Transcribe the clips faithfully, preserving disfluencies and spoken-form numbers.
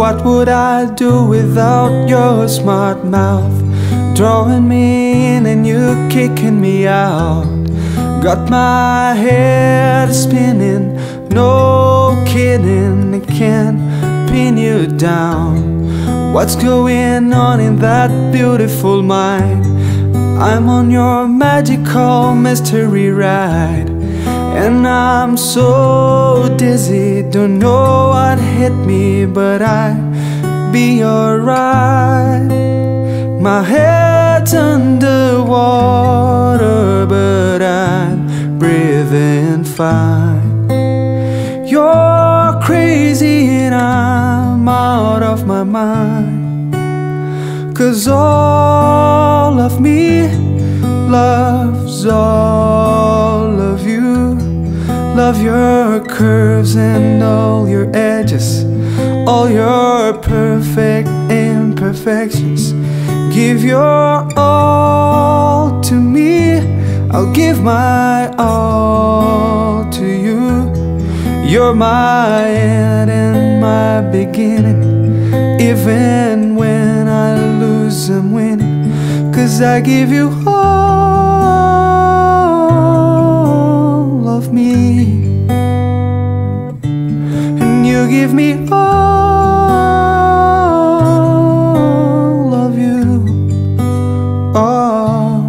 What would I do without your smart mouth? Drawing me in and you kicking me out. Got my head spinning, no kidding, it can pin you down. What's going on in that beautiful mind? I'm on your magical mystery ride, and I'm so dizzy, don't know what hit me, but I'll be alright. My head's underwater, but I'm breathing fine. You're crazy and I'm out of my mind, 'cause all of me loves all of you. Love your curves and all your edges, all your perfect imperfections. Give your all to me, I'll give my all to you. You're my end and my beginning. Even when I lose, I'm winning, 'cause I give you all of me, and you give me all of you. Oh,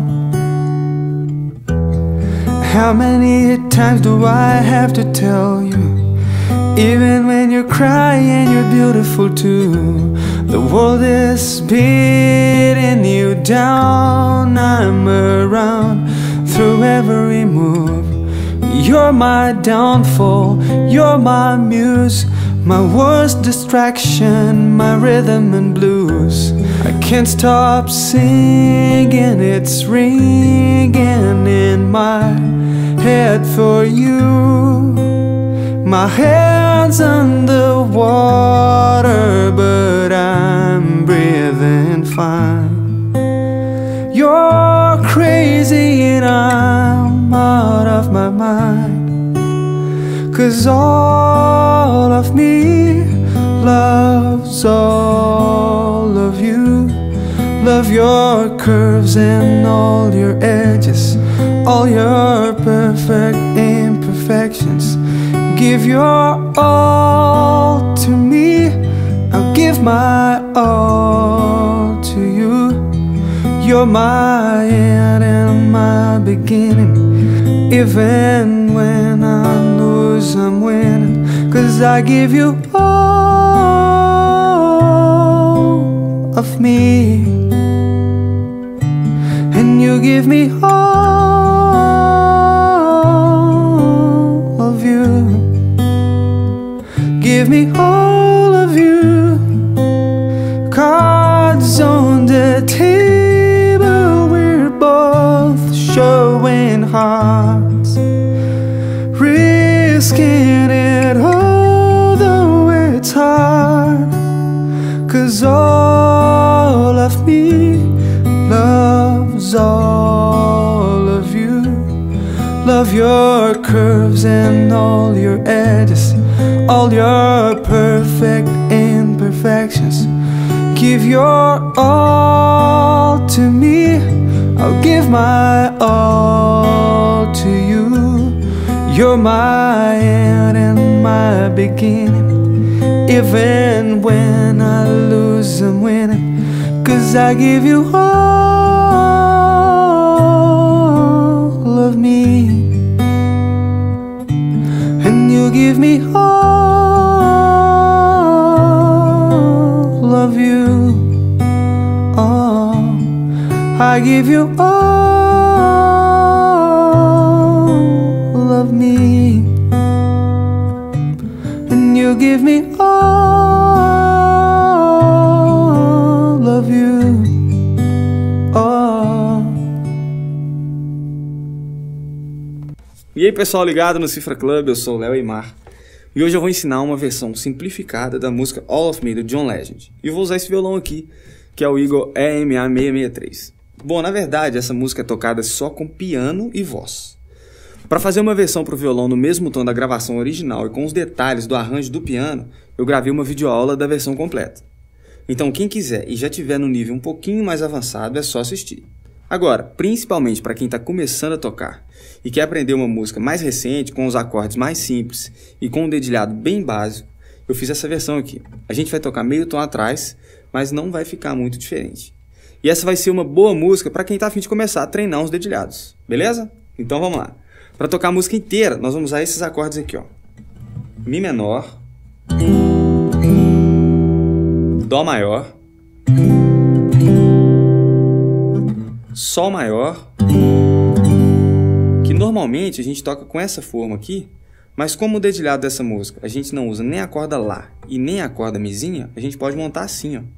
how many times do I have to tell you? Even when you're crying, you're beautiful too. The world is beating you down. I'm around through every move. You're my downfall, you're my muse, my worst distraction, my rhythm and blues. I can't stop singing, it's ringing in my head for you. My head's underwater, but I'm breathing fine. You're crazy and I'm out of my mind, 'cause all of me loves all of you. Love your curves and all your edges, all your perfect imperfections. Give your all to me, I'll give my all to you. You're my end and my beginning. Even when I lose, I'm winning, 'cause I give you all of me, and you give me all of you. Give me all of you. Cards on the table, we're both showing hearts, risking it all though it's hard, 'cause all of me loves all of you. Love your curves and all your edges, all your perfect imperfections. Give your all to me, I'll give my all to you. You're my end and my beginning. Even when I lose, I'm winning, 'cause I give you all of me, and you give me all of you. Oh, I give you all of me, and you give me all of you. Oh. E aí pessoal ligado no Cifra Club, eu sou o Léo Aymar. E hoje eu vou ensinar uma versão simplificada da música All of Me do John Legend. E eu vou usar esse violão aqui, que é o Eagle E M A seiscentos e sessenta e três. Bom, na verdade essa música é tocada só com piano e voz. Para fazer uma versão para o violão no mesmo tom da gravação original e com os detalhes do arranjo do piano, eu gravei uma videoaula da versão completa. Então quem quiser e já tiver no nível um pouquinho mais avançado é só assistir. Agora, principalmente para quem está começando a tocar e quer aprender uma música mais recente, com os acordes mais simples e com um dedilhado bem básico, eu fiz essa versão aqui. A gente vai tocar meio tom atrás, mas não vai ficar muito diferente. E essa vai ser uma boa música para quem está a fim de começar a treinar uns dedilhados, beleza? Então vamos lá. Para tocar a música inteira, nós vamos usar esses acordes aqui, ó. Mi menor, Dó maior, Sol maior, que normalmente a gente toca com essa forma aqui, mas como o dedilhado dessa música a gente não usa nem a corda Lá e nem a corda Mizinha, a gente pode montar assim, ó.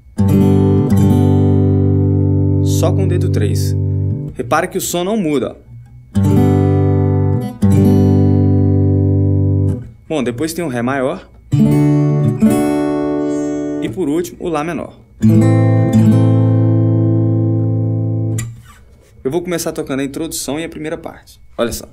Só com o dedo três. Repara que o som não muda, ó. Bom, depois tem o Ré maior. E por último, o Lá menor. Eu vou começar tocando a introdução e a primeira parte. Olha só.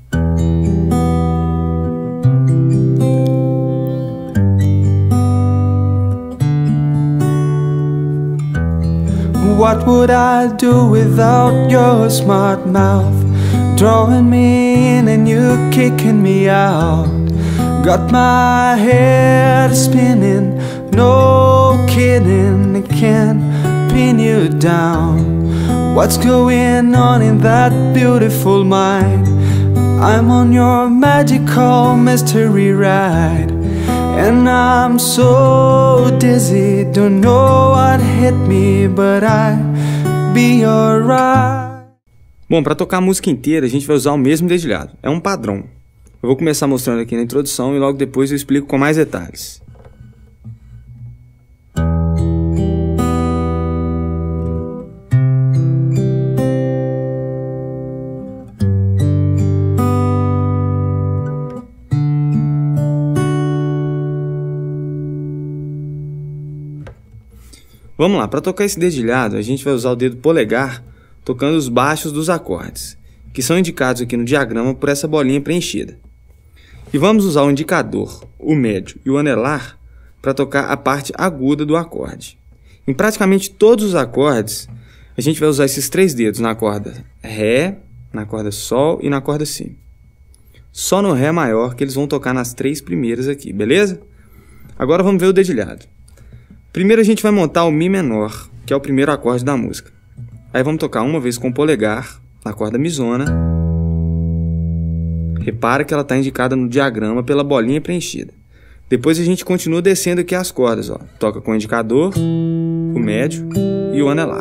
What would I do without your smart mouth? Drawing me in and you kicking me out. Got my head spinning, no kidding, it can't pin you down. What's going on in that beautiful mind? I'm on your magical mystery ride, and I'm so dizzy, don't know what hit me, but I'll be alright. Bom, para tocar a música inteira a gente vai usar o mesmo dedilhado, é um padrão. Eu vou começar mostrando aqui na introdução e logo depois eu explico com mais detalhes. Vamos lá, para tocar esse dedilhado a gente vai usar o dedo polegar tocando os baixos dos acordes, que são indicados aqui no diagrama por essa bolinha preenchida. E vamos usar o indicador, o médio e o anelar para tocar a parte aguda do acorde. Em praticamente todos os acordes, a gente vai usar esses três dedos na corda Ré, na corda Sol e na corda Si. Só no Ré maior que eles vão tocar nas três primeiras aqui, beleza? Agora vamos ver o dedilhado. Primeiro a gente vai montar o Mi menor, que é o primeiro acorde da música. Aí vamos tocar uma vez com o polegar, na corda Mizona. Repara que ela está indicada no diagrama pela bolinha preenchida. Depois a gente continua descendo aqui as cordas, ó. Toca com o indicador, o médio e o anelar.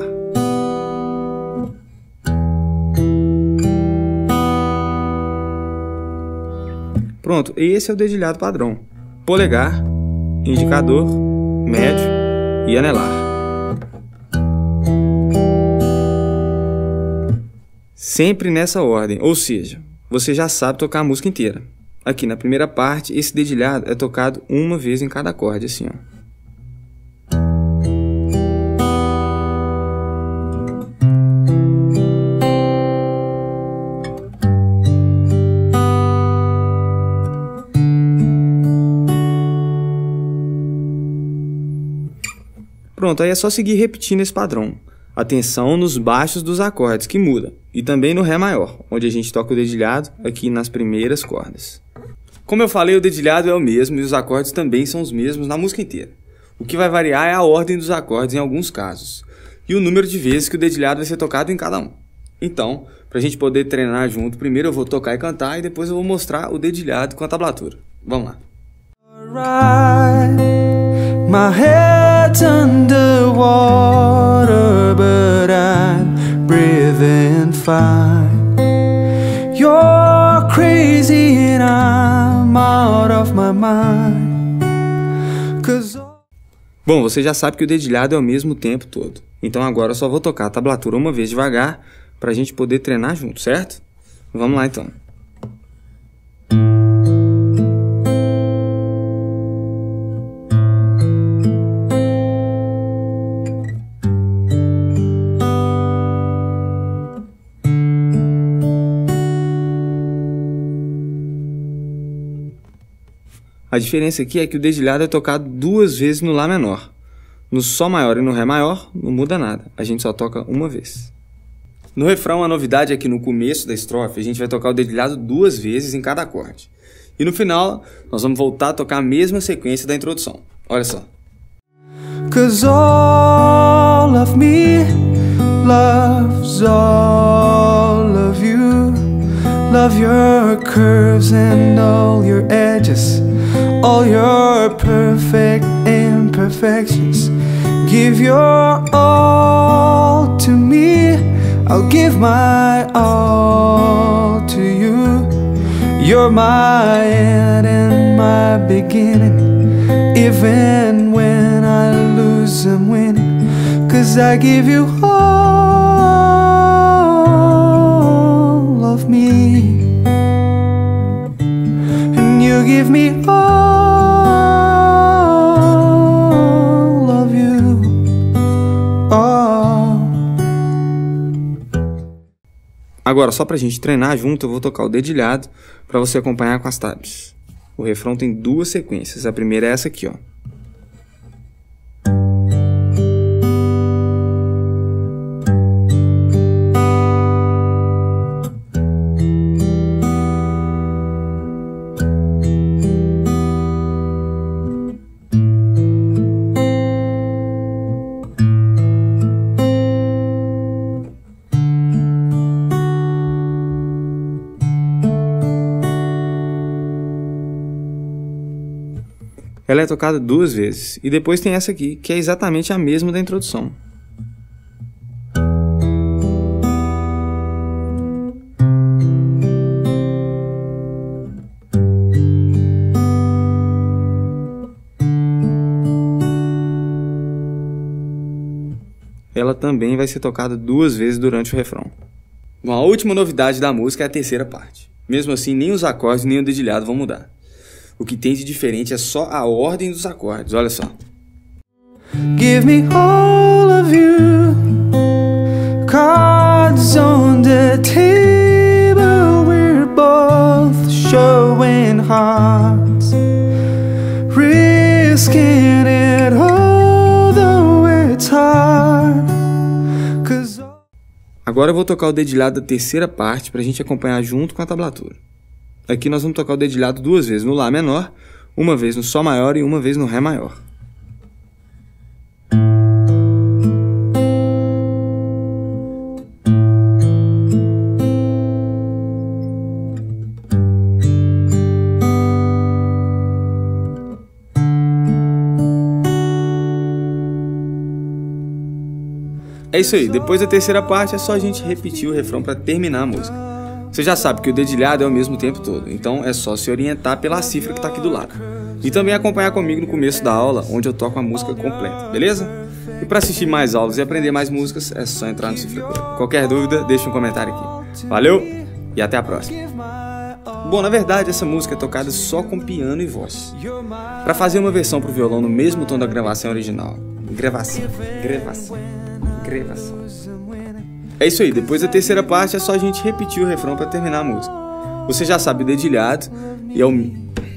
Pronto, esse é o dedilhado padrão. Polegar, indicador, médio e anelar. Sempre nessa ordem, ou seja, você já sabe tocar a música inteira. Aqui na primeira parte, esse dedilhado é tocado uma vez em cada acorde, assim, ó. Pronto, aí é só seguir repetindo esse padrão. Atenção nos baixos dos acordes, que muda. E também no Ré maior, onde a gente toca o dedilhado aqui nas primeiras cordas. Como eu falei, o dedilhado é o mesmo e os acordes também são os mesmos na música inteira. O que vai variar é a ordem dos acordes em alguns casos. E o número de vezes que o dedilhado vai ser tocado em cada um. Então, para a gente poder treinar junto, primeiro eu vou tocar e cantar e depois eu vou mostrar o dedilhado com a tablatura. Vamos lá. My head's underwater, but I'm breathing fine. You're crazy and I'm out of my mind. Cause... Bom, você já sabe que o dedilhado é o mesmo tempo todo. Então agora eu só vou tocar a tablatura uma vez devagar para a gente poder treinar junto, certo? Vamos lá então. A diferença aqui é que o dedilhado é tocado duas vezes no Lá menor. No Sol maior e no Ré maior não muda nada, a gente só toca uma vez. No refrão, a novidade é que no começo da estrofe a gente vai tocar o dedilhado duas vezes em cada acorde. E no final, nós vamos voltar a tocar a mesma sequência da introdução. Olha só. Cause all of me loves all of you. Love your curves and all your edges, all your perfect imperfections. Give your all to me, I'll give my all to you. You're my end and my beginning. Even when I lose, I'm winning. Cause I give you all of me, and you give me all of you. Oh. Agora, só pra gente treinar junto, eu vou tocar o dedilhado pra você acompanhar com as tabs. O refrão tem duas sequências, a primeira é essa aqui, ó. Ela é tocada duas vezes, e depois tem essa aqui, que é exatamente a mesma da introdução. Ela também vai ser tocada duas vezes durante o refrão. Bom, a última novidade da música é a terceira parte. Mesmo assim, nem os acordes nem o dedilhado vão mudar. O que tem de diferente é só a ordem dos acordes, olha só. Give me all of you, cards on the table, we're both showing hearts, risking it all though it's hard. Cause... Agora eu vou tocar o dedilhado da terceira parte pra gente acompanhar junto com a tablatura. Aqui nós vamos tocar o dedilhado duas vezes no Lá menor, uma vez no Sol maior e uma vez no Ré maior. É isso aí, depois da terceira parte é só a gente repetir o refrão para terminar a música. Você já sabe que o dedilhado é o mesmo tempo todo, então é só se orientar pela cifra que está aqui do lado. E também acompanhar comigo no começo da aula, onde eu toco a música completa, beleza? E para assistir mais aulas e aprender mais músicas, é só entrar no Cifra Club. Qualquer dúvida, deixa um comentário aqui. Valeu e até a próxima! Bom, na verdade, essa música é tocada só com piano e voz. Para fazer uma versão para o violão no mesmo tom da gravação original. Gravação, gravação, gravação. É isso aí, depois da terceira parte é só a gente repetir o refrão para terminar a música. Você já sabe o dedilhado e é o...